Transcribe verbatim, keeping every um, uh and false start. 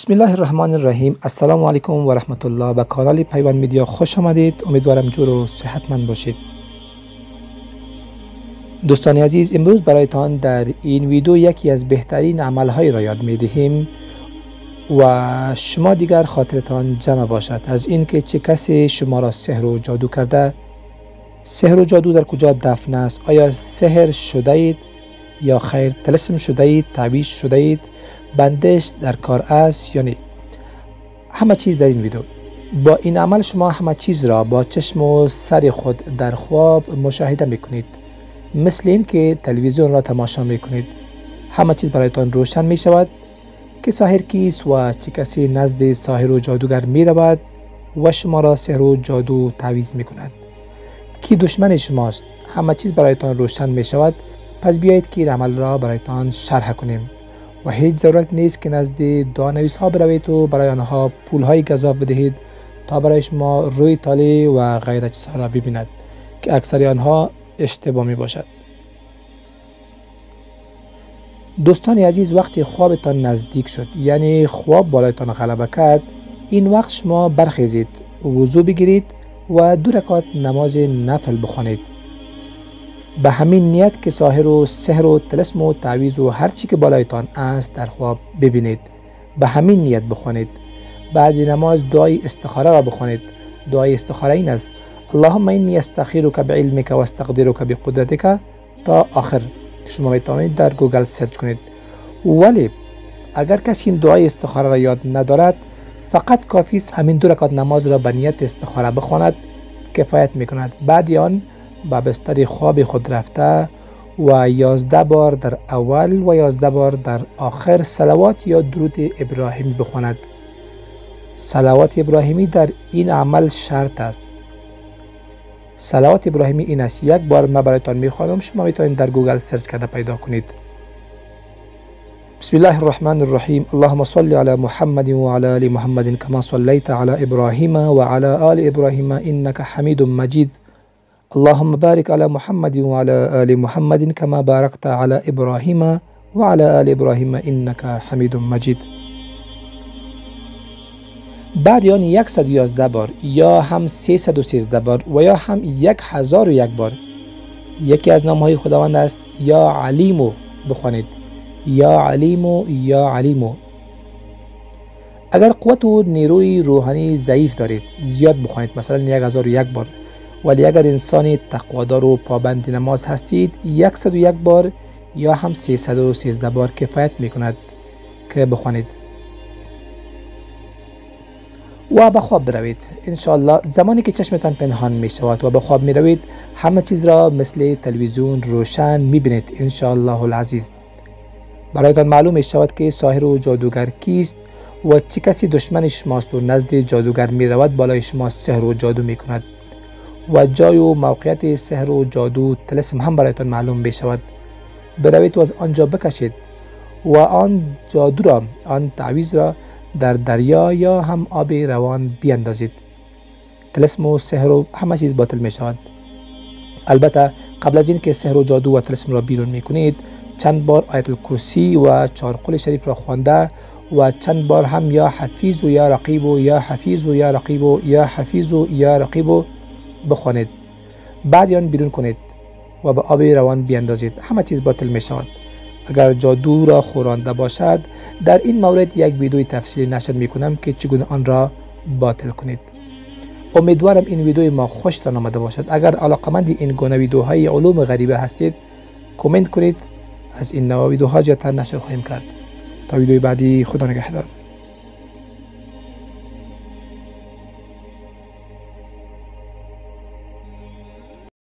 بسم الله الرحمن الرحیم. السلام علیکم و رحمت الله. به کانال پیوند میدیا خوش آمدید. امیدوارم جور و صحتمند باشید. دوستان عزیز، امروز برایتان در این ویدیو یکی از بهترین عملهای را یاد می دهیم و شما دیگر خاطرتان جمع باشد از اینکه چه کسی شما را سحر و جادو کرده. سحر و جادو در کجا دفن است؟ آیا سحر شده اید یا خیر طلسم شده اید، تعویض شده اید، بندش در کار است یا نه؟ همه چیز در این ویدیو. با این عمل شما همه چیز را با چشم و سر خود در خواب مشاهده میکنید، مثل این که تلویزیون را تماشا میکنید. همه چیز برایتان روشن می شود که ساحر کیست و چه کسی نزد ساحر و جادوگر می رود و شما را سحر و جادو تعویض می کند، کی دشمن شماست. همه چیز برایتان روشن می شود. پس بیایید که این عمل را برایتان شرح کنیم و هیچ ضرورت نیست که نزد دعانویس ها بروید و برای آنها پول های گزاف بدهید تا برای شما روی تاله و غیره چیزها را ببیند که اکثر آنها اشتباه می باشد. دوستان عزیز، وقتی خوابتان نزدیک شد، یعنی خواب بالایتان غلبه کرد، این وقت شما برخیزید، وضو بگیرید و دو رکعت نماز نفل بخوانید، به همین نیت که ساحر و سحر و طلسم و تعویض و هر چی که بالایتان است در خواب ببینید، به همین نیت بخوانید. بعد نماز دعای استخاره را بخوانید. دعای استخاره این است: اللهم اینی استخیرک بعلمک و استقدرک بقدرتک تا آخر. شما میتوانید در گوگل سرچ کنید. ولی اگر کسی این دعای استخاره را یاد ندارد، فقط کافی است همین دو رکعت نماز را به نیت استخاره بخواند، کفایت میکند. بعد آن به بستر خواب خود رفته و یازده بار در اول و یازده بار در آخر صلوات یا درود ابراهیمی بخواند. صلوات ابراهیمی در این عمل شرط است. صلوات ابراهیمی این است: یک بار من برایتان میخوانم، شما میتونید در گوگل سرچ کرده پیدا کنید. بسم الله الرحمن الرحیم. اللهم صل علی محمد و علی آل محمد کما صلیت علی ابراهیم و علی آل ابراهیم انک حمید مجید. اللهم بارك على محمد وعلى آل محمد كما باركت على إبراهيم وعلى آل إبراهيم إنك حميد مجيد. بعد آن صد و یازده بار یا هم سیصد و سیزده بار و یا هم یک هزار و یک بار یکی از نامهای خداوند است یا علیمو بخوانید. یا علیمو یا علیمو. اگر قوت و نیروی روحانی ضعیف دارید، زیاد بخوانید، مثلا یک هزار و یک بار. ولی اگر انسان تقوادار و پابند نماز هستید، صد و یک بار یا هم سیصد و سیزده بار کفایت می کند که بخوانید و به خواب بروید. انشاءالله زمانی که چشمتان پنهان می شود و به خواب می روید، همه چیز را مثل تلویزیون روشن می بینید. انشاءالله العزیز برایتان معلوم می شود که ساحر و جادوگر کیست و چه کسی دشمن شماست و نزد جادوگر می رود بالای شما سحر و جادو می کند و جای و موقعیت سحر و جادو طلسم هم برایتان معلوم بشود. بروید و از آنجا بکشید و آن جادو را، آن تعویض را در دریا یا هم آب روان بیاندازید. طلسم و سحر و همه چیز باطل می شود. البته قبل از این که سحر و جادو و طلسم را بیرون می کنید، چند بار آیت الکرسی و چهار قل شریف را خوانده و چند بار هم یا حفیظ و یا رقیب و یا حفیظ و یا رقیب و یا حفیظ و یا رقیب و بخوانید. بعد آن بیرون کنید و به آب روان بیاندازید. همه چیز باطل می شود. اگر جادو را خورانده باشد، در این مورد یک ویدیوی تفصیلی نشر می کنم که چگونه آن را باطل کنید. امیدوارم این ویدیوی ما خوشتان آمده باشد. اگر علاقمند این گونه ویدیوهای علوم غریبه هستید، کامنت کنید. از این نوع ویدیوها جهت نشر خواهیم کرد. تا ویدیوی بعدی، خدا نگهدار.